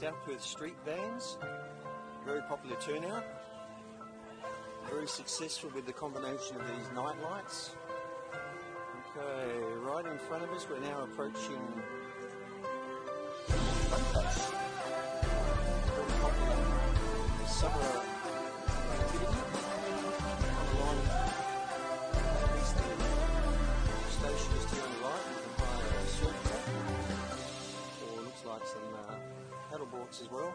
South Perth street bands. Very popular turnout. Very successful with the combination of these night lights. Okay, right in front of us, we're now approaching front bus. Very popular summer activity. Along at least the station is here on the right. You can hire a surfboard, or looks like some paddle boards as well.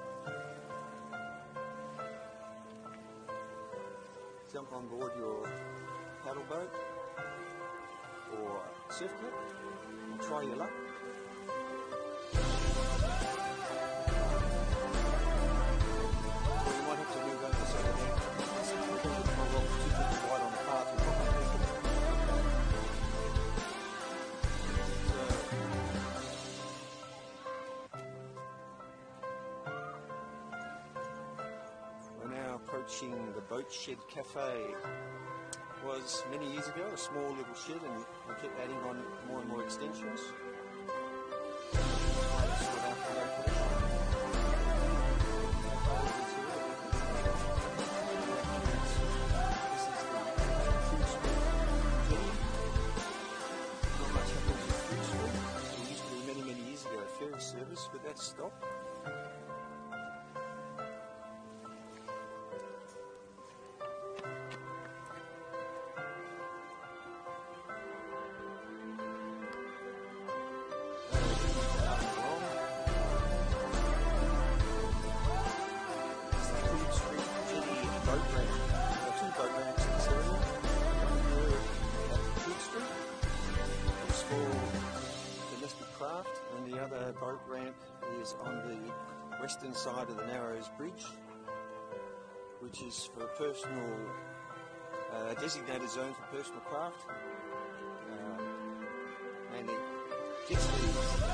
Jump on board your paddle boat or surf kit and try your luck. Or you might have to move over so that we're going to try rocks too quickly wide on the path and not make it. We're now approaching the Boat Shed Cafe. Was many years ago a small little shed, and we kept adding on more and more extensions. Not much happens in Food Street. It used to be many years ago a ferry service, but that's stopped. And the other boat ramp is on the western side of the Narrows Bridge, which is for personal, designated zone for personal craft, and it gets these.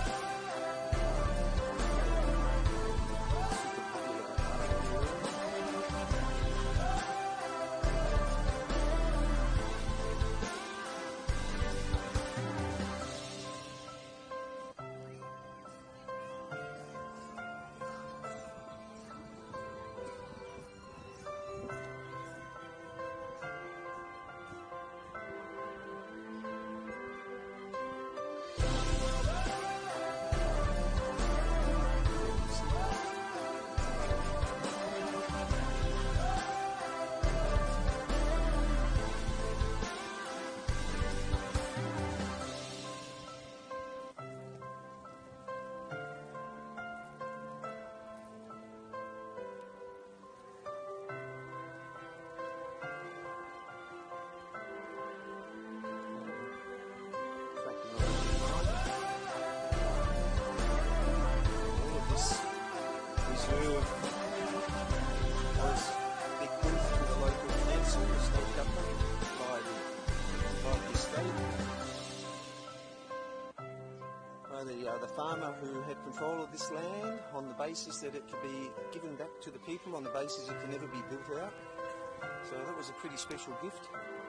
The farmer who had control of this land on the basis that it could be given back to the people on the basis it can never be built out. So that was a pretty special gift.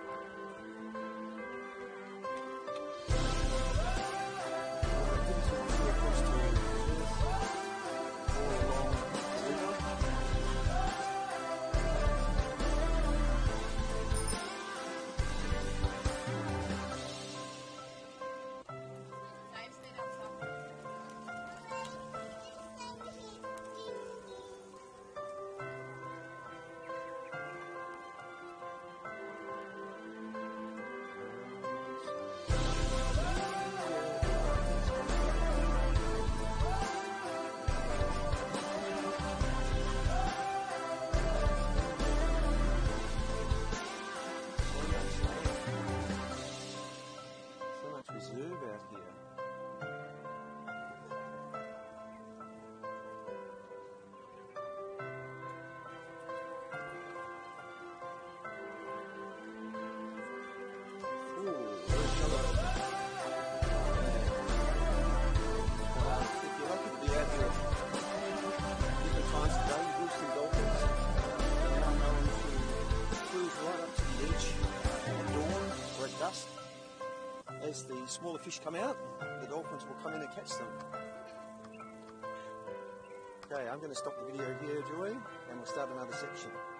As the smaller fish come out, the dolphins will come in and catch them. Okay, I'm going to stop the video here, Joy, and we'll start another section.